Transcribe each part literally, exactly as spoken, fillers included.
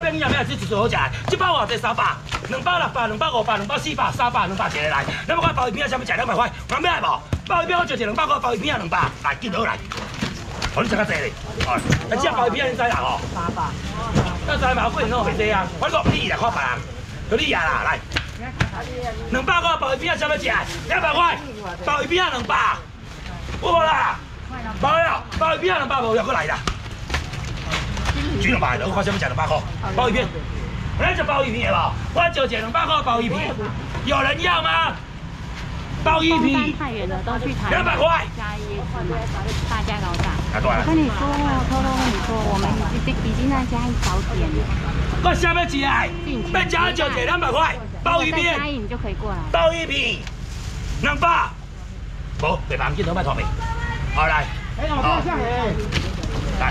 变你也要吃一做好食的，一包偌济三百，两包六百，两包五百，两包四百，三百，两百一个来。咱要看鲍鱼片啊，啥物食两百块，人要来无？鲍鱼片我就一两百块，鲍鱼片啊两百，来紧倒来。哦，你食较济咧，哦，啊，只鲍鱼片你知啦吼？三百。那知嘛？贵喏，袂济啊。我讲你来看别人，就你啊啦，来。两百块鲍鱼片啊，啥物食？两百块，鲍鱼片啊两百，有无啦？无了，鲍鱼片啊两百无了，过来啦。 煮两百，我看啥物食两百块，鲍鱼片，咱食鲍鱼片的无？我就食两百块鲍鱼片，有人要吗？鲍鱼片， 太远了，都去台两百块， 嘉义大家高大。 啊对了， 我跟你说，偷偷跟你说，我们已经已经在嘉义早点了。 我啥物食？要食就食两百块，鲍鱼片， 嘉义你就可以过来。 鲍鱼片，两百，无，袂办，镜头卖拖面，好来，好，来。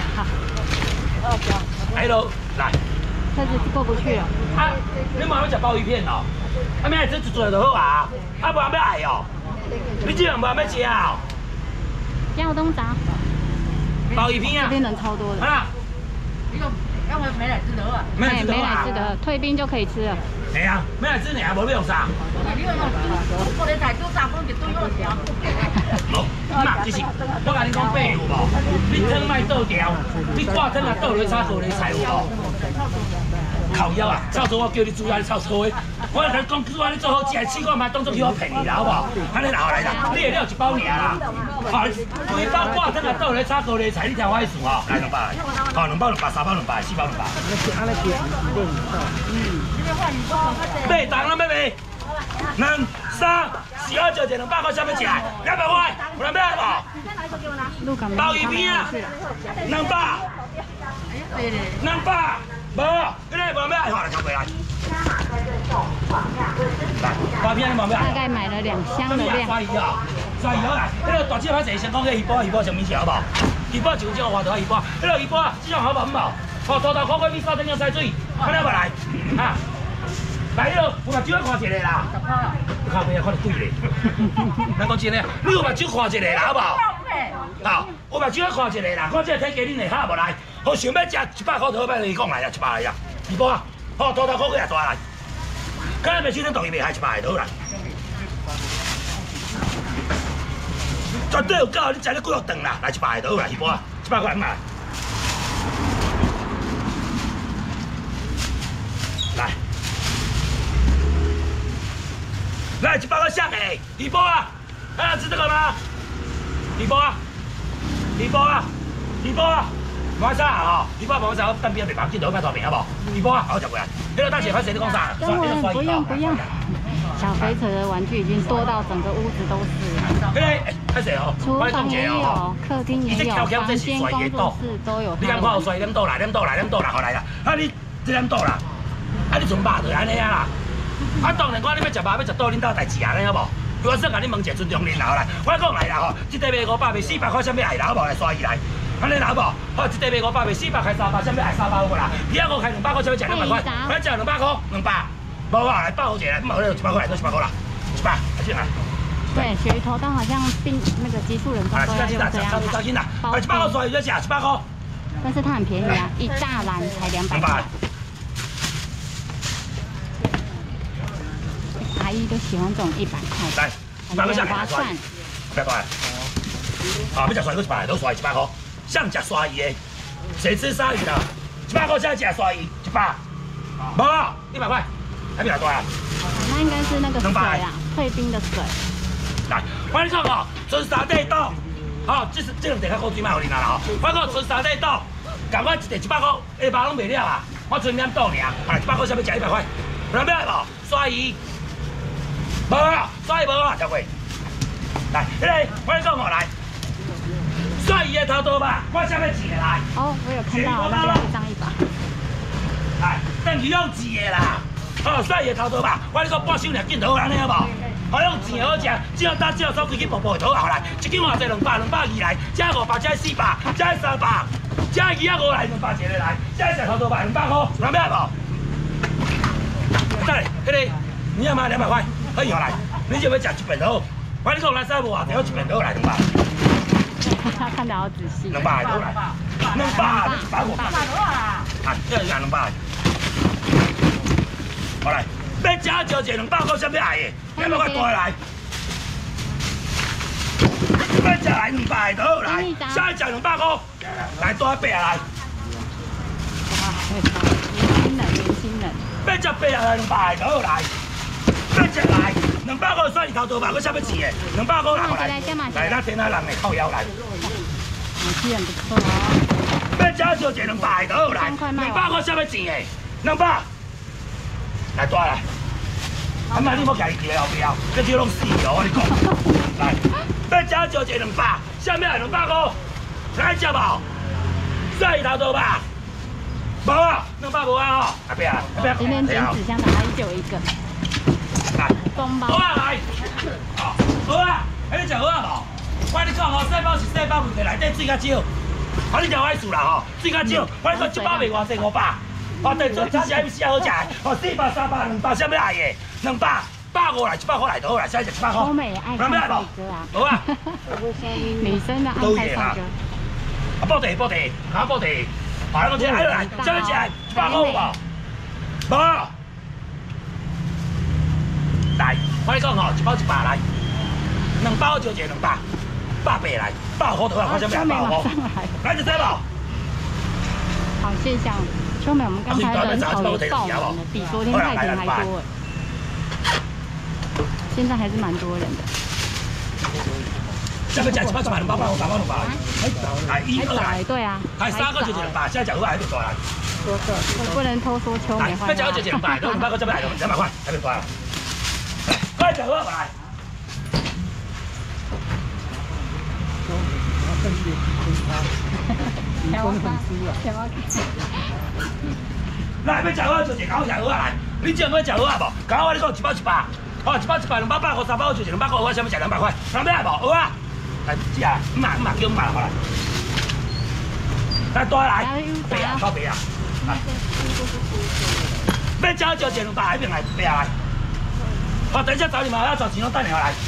来喽，来。 车子过不去了。 啊，你妈要食鲍鱼片哦？啊，明仔吃一做就好啊。啊，无人要爱哦。你这样无人要食哦。 江东闸。 鲍鱼片啊。 这边人超多的。 啊。 你讲要没没来吃得啊？ 没来没来吃得，退兵就可以吃了。 系啊，没来吃尔，无要用啥。 你要用我哋菜做三分一顿用条。 好，那就是我甲你讲白有无？你汤卖倒掉，你挂汤啊倒落炒高丽菜有无？靠腰啊！炒错我叫你煮啊，你炒错的。我甲你讲煮啊，你做好食，试看卖当作去我骗你啦，好不好？安尼啦，来啦，你会了一包尔啦。好，规包挂汤啊倒落炒高丽菜，你听我意思吼。来两百，好，两包两百，三包两百，四包两百。安尼叫嗯。八档了妹妹。 两三四二九九两百块，啥物食？两百块，有人要来无？鲍鱼片啊，两百，两百，无，今日无人要来，好来，交过来。来，鲍鱼片你无要？ 大概买了两箱的量。 刷鱼啊，刷鱼好来，迄个大姐歹势，先讲迄鱼煲，鱼煲什么食好无？鱼煲就种花头鱼煲，迄个鱼煲这种好无唔好？好，土豆烤过米烧蒸样塞水，看你无来？啊！ 来了，有目睭要看一个啦。靠边啊，看得贵咧。咱讲真诶，你有目睭看一个啦，好不好？好，有目睭要看一个啦，看这个体价恁会合无来？好，想要食一百块头，摆你讲来啊，一百来啊，二包啊。好，土豆烤过来大来。今日袂收咱同伊袂害一百个头来。绝对有够，你食你几落顿啦？来一百个头来，二包啊，一百块来。来。 来一包个虾米，一包啊！还要吃这个吗？一包啊！一包啊！一包啊！马上啊！一包马上单边袂绑，镜头拍照片好不好？一包啊！好，食过来。那个大姐，快谁你讲啥？ 跟我不用不用。小肥蛇的玩具已经多到整个屋子都是。 那个，快谁哦？ 厨房也有，客厅也有，房间、工作室都有。 你敢看有衰？点倒来，点倒来，点倒来，好来啦！啊你这点倒啦！啊你从肉就安尼啊啦！ 啊，当然，我你要食肉，要食倒恁兜代志啊，你好无？我说甲你问一下，尊重恁啦，好来，我讲来啦吼，一块卖五百，卖四百块，啥物爱啦，好无？来刷伊来，安尼啦好无？好，一块卖五百，卖四百开三百，啥物爱三百好无啦？皮仔我开两百块，啥物食两百块？我食两百块，两百，无啊，来报好一个，唔好咧，一百块来，都一百块啦，一百，来进来。 对，鳕鱼头汤好像病那个激素人都要用这样买。包一百块刷鱼就食，一百块。 但是它很便宜啊，一大篮才两百块。 阿姨都喜欢这种一百块， 来，一百块下划算，一百块。啊，要食刷鱼，一百都刷一百块。想食刷鱼的，谁吃鲨鱼的？一百块想食刷鱼，一百。无，一百块，还比较多啊。 那应该是那个水啊，退冰的水。 来，我跟你讲哦，春沙地豆，好，这是这两地较好水卖互你啦吼。我讲春沙地豆，共我一地一百块，下巴拢卖了啊。我剩两豆尔，啊，一百块想要食一百块，有人要来无？刷鱼。 无啊，刷鱼无啊，超过。来，迄个，我跟你讲哦，来，刷鱼的头刀吧，我想要一个来。 哦，我有看到，那边一张一百。 来，等于用钱的啦。哦，刷鱼的头刀吧，我跟你讲半箱两斤头，安尼好无？好用钱好食，只要打只要手开去步步的头下来，一斤偌济两百，两百二来，加五百，加四百，加三百，加二啊五来，两百一个来，加一只头刀吧，两百块，有人要来无？再来，迄个，你要吗？两百块。 可以来，你就要食一片头，我你讲来三无啊，就一片头来两百。 他看得好仔细。 两百都来，两百，一百五。啊，这样两百。 过来，要吃就一两百块，啥物爱的？两百块大来。要吃来两百就好来，下一食两百块，来大八来。 哇，年轻人，年轻人。 要吃八来两百就好来，要吃来两百块算你头多吧，我啥物钱的？两百块拿过来，来，咱天下人的靠腰来。 年轻人不错哦。 要吃就一两百就好来，两百块啥物钱的？两百，来大来。阿妈，你莫家己伫后壁，这啲拢死哦！我你讲，来，要吃就一两百，啥物来两百块？来吃无？算你头多吧。无啊，两百无啊吼，阿伯啊，阿伯， 今天减纸箱的还是只有一个。 来， 中包。 好啊来，好，好啊，哎你食好啊无？我跟你讲吼，细包是细包，问题内底水较少。啊你食我意思啦吼，水较少，我你讲一包卖偌济五百，哦对，做炒起来是好食的，哦四百、三百、两百，啥物来的？两百，百五来，一百块来就好啦，现在就一百块。 欧美爱看帅哥啊。 好啊。 女生的爱看帅哥。 啊报地报地，搞报地。好，咱讲这来来，啥物食？一百块有无？无。来，我跟你讲吼，一包一百来，两包就一两百，百八来，百块头啊，看啥物啊？百块。来就这无？ 好现象，秋美，我们刚才人潮也爆满了，比昨天太平还多哎。现在还是蛮多人的。 下面讲一百一百两百百五三百两百，来一二来， 对啊， 还三个就一两百，现在讲好还没大来。 我不能偷说秋美坏话。 要讲就一两百，两百块这边来，两百块还没大来。快讲好来。 台湾粉丝啊，台湾。 来，要食好就一搞食好来，你只要食好啊无？刚我你讲一包一百，哦一包一百两百百块三百就一两百块，我啥物食两百块，两百无？好啊，来食啊，五万五万叫五万好来，来大来，白啊，靠白啊，来，要食就一两百那边来白来，好，等一下找你们，要找钱拢等你来。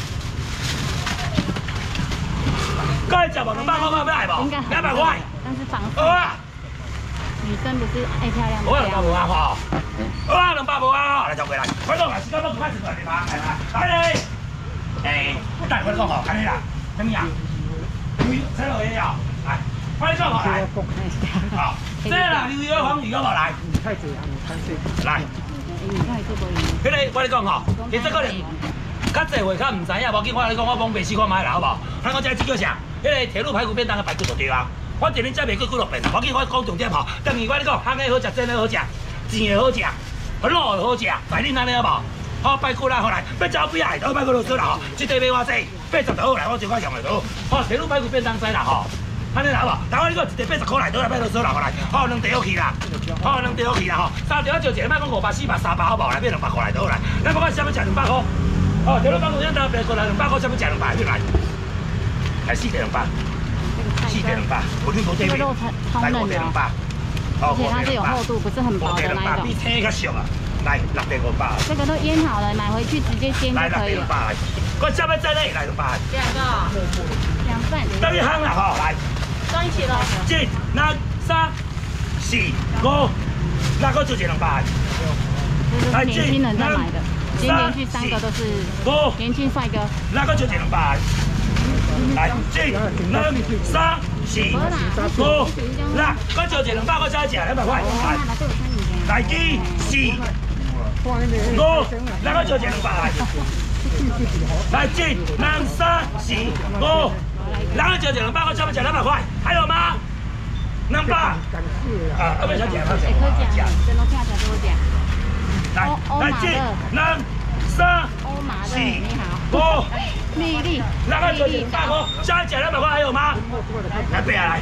该食无两百块，要来无？两百块。 但是防好啊。 女生不是爱漂亮。 我两百无啊吼，好啊两百无啊吼，来就过来，快讲来，时间都快十来点嘛，来来来嘞，诶，等我讲吼，安尼啦，怎么样？牛洗落去了，来，快讲吼来，好，这啦牛油黄鱼有无来？太济啊，太济。来，迄个我跟你讲吼，其实可能较济话较唔知影，无紧我跟你讲，我讲白试看卖啦，好无？咱讲这只叫啥？迄个铁路排骨便当的排骨就对啊。我今日才袂过几落遍，我紧我讲重点吼。等于我跟你讲，烘的好食，蒸的好食，煎的好食，卤的好食，在恁安尼好无？好排骨啦，好来，要找几下都排骨落水啦吼。一地卖偌济？八十就好来，我就我用的都好。好，铁路排骨便当知啦吼。安尼啦好无？但我跟你讲，一地八十块来，都来买落水啦，好来。好，两地好去啦，好两地好去啦吼。三地我就一个，莫讲五百、四百、三百好无？来买两百块来都好来。咱不管啥物食两百块。哦，铁路排骨便当排骨来两百块，啥物食两百？来，来四地两百。四点两百，我听无对面，来五点两百， 而且它是有厚度，不是很薄的那一种。 比青较俗啊，来六点五百。这个都腌好了，买回去直接煎就可以了。来， 我下面再来来两百。 两个。 两份。 等一行啦吼，来。 装一起了。 一、两、三、四、五，那个就一两百。 这是年轻人在买的，今天连续三个都是年轻帅哥。 那个就一两百。来，一、两、三、四、五、六，我就一两百块才食两百块。来，来一、四、五，那个就一两百来。来一、两、三、四、五，那个就一两百块才食两百块，还有吗？两百。啊，后面想讲吗？ 讲，真的听起来都会讲。 来，来一、两、三、四、五。 丽丽， 那个就两百块，下一节两百块还有吗？来背下来。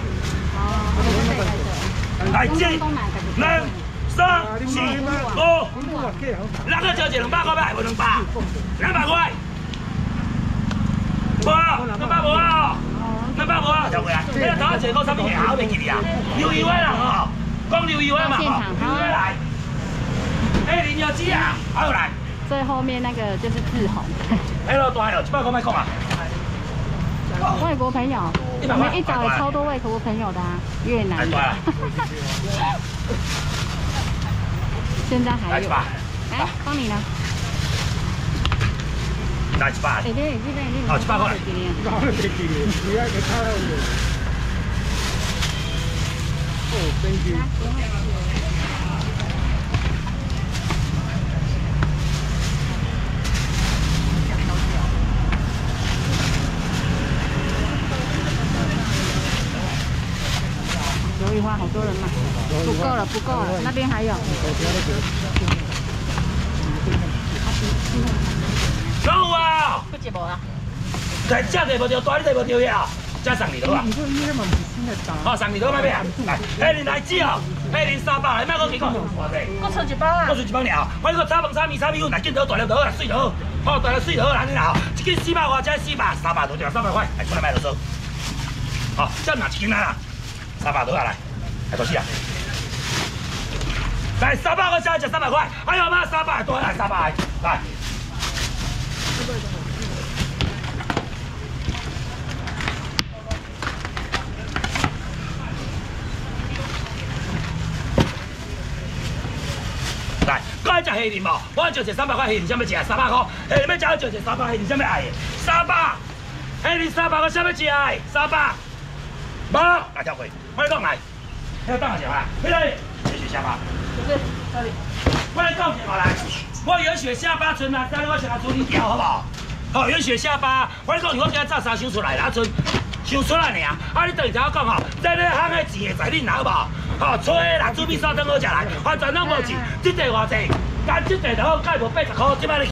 来一、两、三、四、五，那个就一两百块，还无两百？两百块。无啊，两百无啊，两百无啊，就过来。你头一节讲啥物嘢？我袂记哩啊。刘义伟人哦，讲刘义伟嘛，刘义伟来。哎，林有基啊，还有来。 最后面那个就是志宏。 哎呦，大了，一百块卖讲啊！ 外国朋友，我们一早有超多外国朋友的啊，越南的。现在还有。 来，帮你拿。 来一百。 哎，对，这边这边。 好，一百块。 老是给你，你要给他了。哦，thank you。 鱿鱼花好多人买，不够了，不够了，那边还有。 够啊！ 不接无啊？ 来，这摕无着，大你摕无着呀？这送你多啊？ 你说你那么新的打？ 好，送你多买咩啊？来，黑林来只哦，黑林三百，卖我几个？偌济？ 我出一包啊！ 我出一包尔，我迄个炒饭、炒面、炒米粉，来见到大粒就好啦，水就好，好大粒水就好啦，安尼啦吼，一斤四百块，这四百，三百多条，三百块，来出来卖就收。好，这哪一斤啊？三百多啊，来，来多少啊？来三百块，加一只三百块，还有吗？三百多来，三百来。来，搁爱食虾仁无？我就食三百块虾仁，啥物食？三百块，虾仁要食就食三百，虾仁啥物爱的？三百，虾仁三百个啥物食的？三百，无来跳过，快讲来，迄个等下食啊，迄个去学下巴。 不是，这里。 我来讲一下来，我原雪下巴村啊，等我先来处理掉，好不好？好，原雪下巴，我来讲，我今仔早三想出来啦，村想出来尔，啊你等一下我讲吼，在咧行的钱会在恁拿好不好？好，吹的人煮米烧汤好食来，反正拢无钱，这个偌济，干这个就好，介无八十块，即摆你。